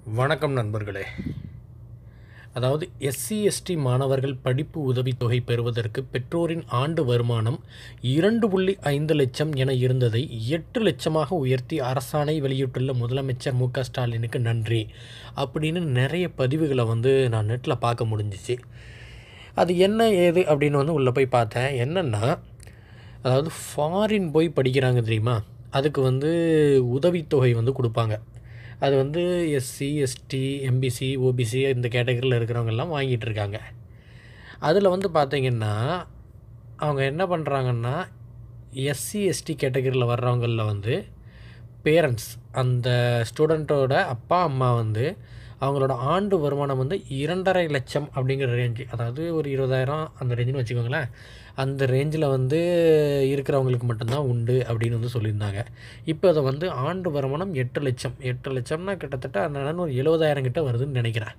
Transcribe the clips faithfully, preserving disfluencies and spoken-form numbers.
வணக்கம் நண்பர்களே. அதாவது எஸ்சி எஸ்டி மாணவர்கள் படிப்பு உதவித்தொகை பெறுவதற்கு பெற்றோரின் ஆண்டு வருமானம் இரண்டு புள்ளி ஐந்து லட்சம் என இருந்ததை எட்டு லட்சமாக உயர்த்தி அரசாணை வெளியிட்டுள்ள முதலமைச்சர் மு க ஸ்டாலினுக்கு நன்றி அப்படின்னு நிறைய பதிவுகளை வந்து நான் நெட்டில் பார்க்க முடிஞ்சிச்சு. அது என்ன ஏது அப்படின்னு வந்து உள்ளே போய் பார்த்தேன். என்னென்னா, அதாவது ஃபாரின் போய் படிக்கிறாங்க தெரியுமா, அதுக்கு வந்து உதவித்தொகை வந்து கொடுப்பாங்க. அது வந்து எஸ்சி எஸ்டி எம்பிசி ஓபிசி இந்த கேட்டகரியில் இருக்கிறவங்கெல்லாம் வாங்கிட்டு இருக்காங்க. அதில் வந்து பார்த்திங்கன்னா அவங்க என்ன பண்ணுறாங்கன்னா, எஸ்சி எஸ்டி கேட்டகரியில் வர்றவங்களில் வந்து பேரண்ட்ஸ், அந்த ஸ்டூடெண்ட்டோட அப்பா அம்மா வந்து அவங்களோட ஆண்டு வருமானம் வந்து இரண்டரை லட்சம் அப்படிங்கிற ரேஞ்சு, அதாவது ஒரு இருபதாயிரம் அந்த ரேஞ்சுன்னு வச்சுக்கோங்களேன், அந்த ரேஞ்சில் வந்து இருக்கிறவங்களுக்கு மட்டும்தான் உண்டு அப்படின்னு வந்து சொல்லியிருந்தாங்க. இப்போ அதை வந்து ஆண்டு வருமானம் எட்டு லட்சம் எட்டு லட்சம்னா கிட்டத்தட்ட அந்த ஒரு எழுபதாயிரம் கிட்ட வருதுன்னு நினைக்கிறேன்.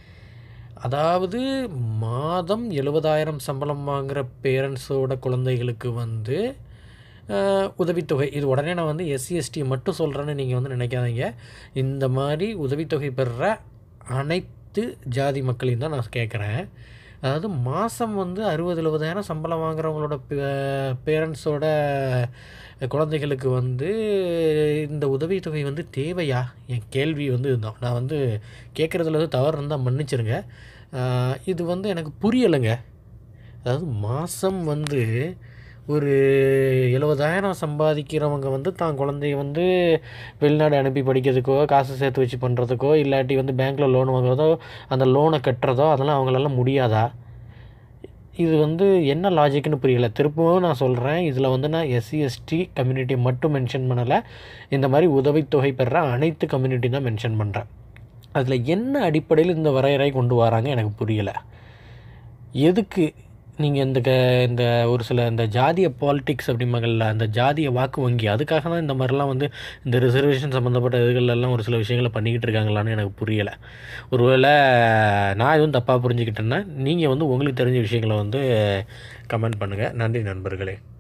அதாவது மாதம் எழுபதாயிரம் சம்பளம் வாங்குகிற பேரண்ட்ஸோட குழந்தைகளுக்கு வந்து உதவித்தொகை. இது உடனே நான் வந்து எஸ்சி எஸ்டி மட்டும் சொல்கிறேன்னு நீங்கள் வந்து நினைக்காதீங்க. இந்த மாதிரி உதவித்தொகை பெறுற அனைத்து ஜாதி மக்களையும் தான் நான் கேட்குறேன். அதாவது மாதம் வந்து அறுபது எழுபதாயிரம் சம்பளம் வாங்குறவங்களோட பேரண்ட்ஸோட குழந்தைகளுக்கு வந்து இந்த உதவித்தொகை வந்து தேவையா? என் கேள்வி வந்து இதுதான். நான் வந்து கேட்குறதுல வந்து தவறு இருந்தால் மன்னிச்சிருங்க. இது வந்து எனக்கு புரியலைங்க. அதாவது மாதம் வந்து ஒரு எழுபதாயிரம் சம்பாதிக்கிறவங்க வந்து தான் குழந்தைய வந்து வெளிநாடு அனுப்பி படிக்கிறதுக்கோ, காசு சேர்த்து வச்சு பண்ணுறதுக்கோ, இல்லாட்டி வந்து பேங்க்கில் லோன் வாங்குறதோ, அந்த லோனை கட்டுறதோ அதெல்லாம் அவங்களால முடியாதா? இது வந்து என்ன லாஜிக்னு புரியலை. திரும்பவும் நான் சொல்கிறேன், இதில் வந்து நான் எஸ்சி எஸ்டி கம்யூனிட்டி மட்டும் மென்ஷன் பண்ணலை. இந்த மாதிரி உதவித்தொகை பெறுற அனைத்து கம்யூனிட்டி தான் மென்ஷன் பண்ணுறேன். அதில் என்ன அடிப்படையில் இந்த வரையறை கொண்டு வராங்க எனக்கு புரியலை. எதுக்கு நீங்கள் இந்த க இந்த ஒரு சில இந்த ஜாதிய பாலிட்டிக்ஸ் அப்படிம்பாங்கள்ல, அந்த ஜாதிய வாக்கு வங்கி, அதுக்காக தான் இந்த மாதிரிலாம் வந்து இந்த ரிசர்வேஷன் சம்மந்தப்பட்ட இதுகளெல்லாம் ஒரு சில விஷயங்களை பண்ணிக்கிட்டு இருக்காங்களான்னு எனக்கு புரியலை. ஒருவேளை நான் எதுவும் தப்பாக புரிஞ்சுக்கிட்டேன்னா நீங்கள் வந்து உங்களுக்கு தெரிஞ்ச விஷயங்களை வந்து கமெண்ட் பண்ணுங்கள். நன்றி நண்பர்களே.